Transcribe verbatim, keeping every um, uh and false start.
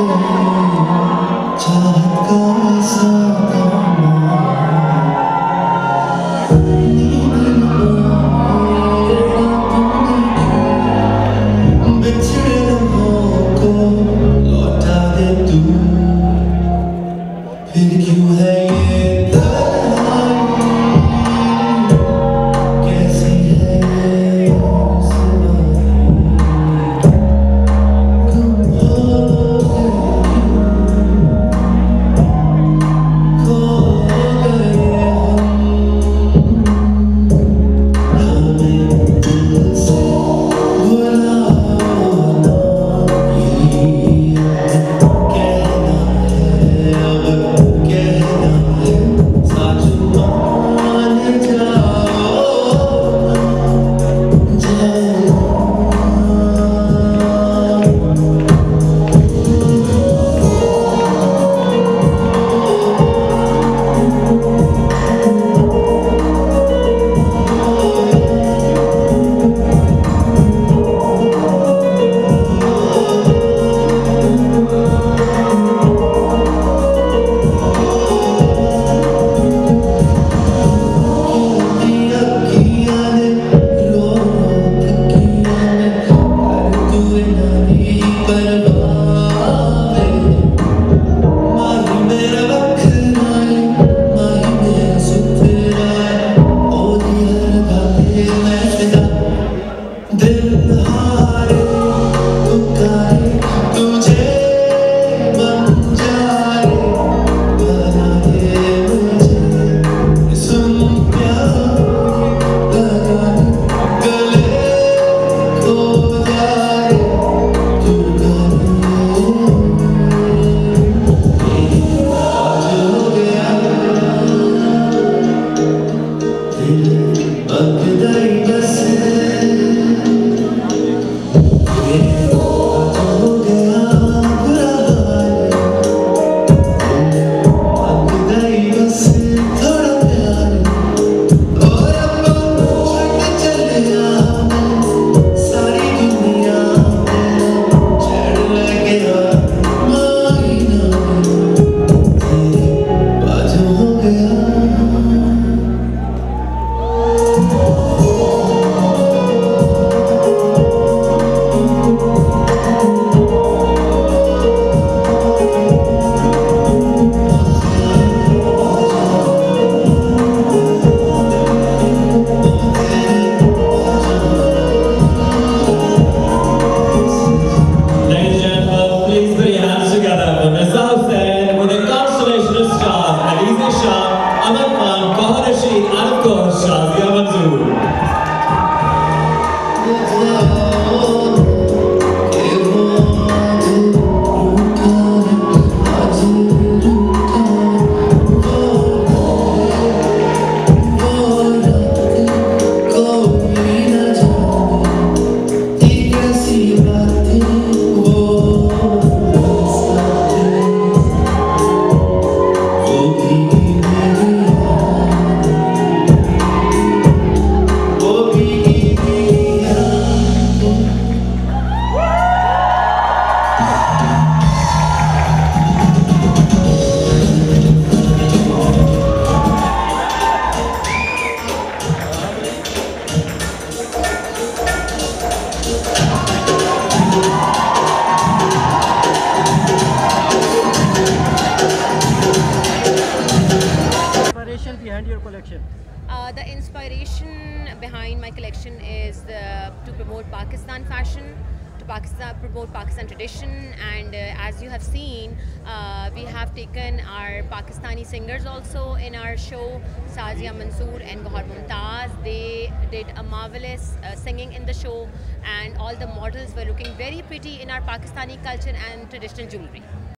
behind your collection? Uh, the inspiration behind my collection is uh, to promote Pakistan fashion, to Pakistan, promote Pakistan tradition, and uh, as you have seen, uh, we have taken our Pakistani singers also in our show, Sazia Mansoor and Gohar Mumtaz. They did a marvelous uh, singing in the show, and all the models were looking very pretty in our Pakistani culture and traditional jewelry.